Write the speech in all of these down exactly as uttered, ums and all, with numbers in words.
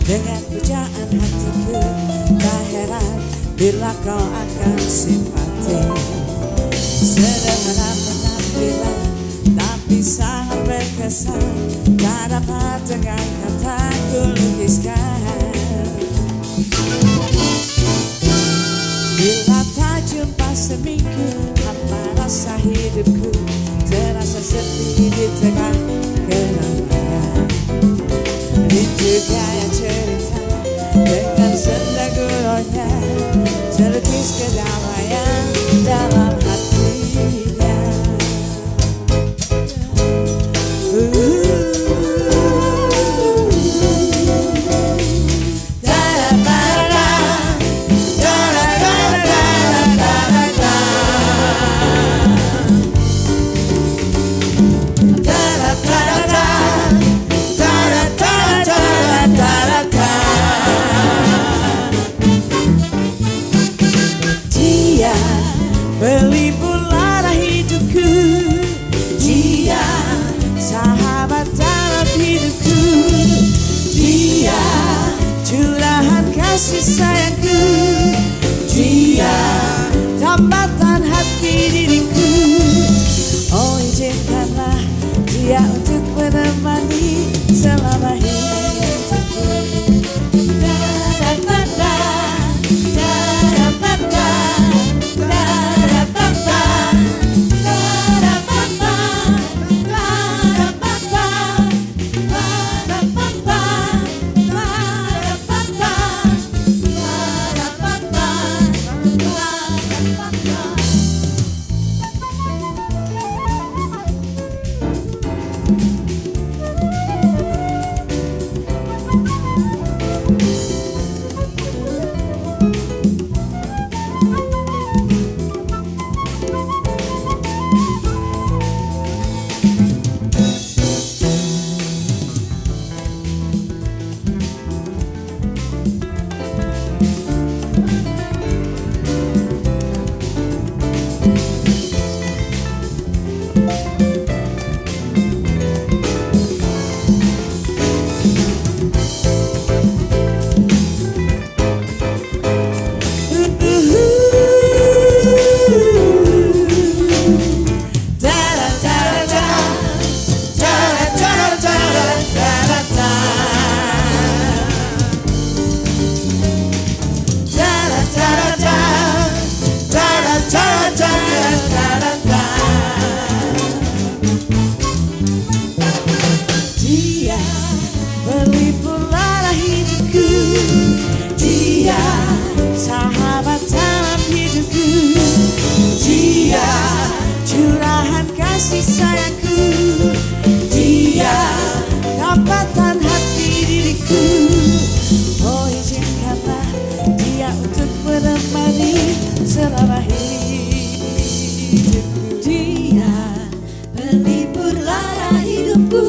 dengan pujaan hatiku. Tak heran bila kau akan simpati. Sederhana penampilan tapi sangat berkesan, tak dapat dengan kata ku lukiskan. Bila tak jumpa seminggu, apa rasa hidupku terasa sepi di tengah keramaian. Itu gaya cerita dengan senda gurunya, terlukis kedamaian dalam hatinya. Pelipur lara hidupku, dia sahabat dalam hidupku, dia curahan kasih sayangku, dia tambatan hati diriku. Oh izinkanlah dia untuk menemani selama hidupku. Dia pelipur lara hidupku, dia sahabat dalam hidupku, dia curahan kasih sayangku, dia tambatan hati diriku. Oh izinkanlah dia untuk menemani selama hidupku. Dia pelipur lara hidupku,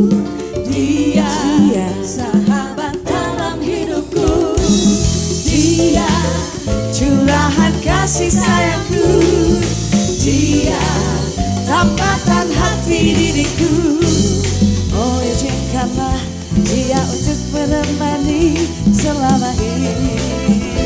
dia, dia sahabat dalam hidupku, dia curahan kasih sayangku, dia tambatan hati diriku. Oh izinkanlah dia untuk menemani selama hidupku.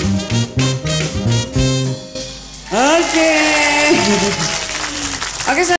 Oke. Oke.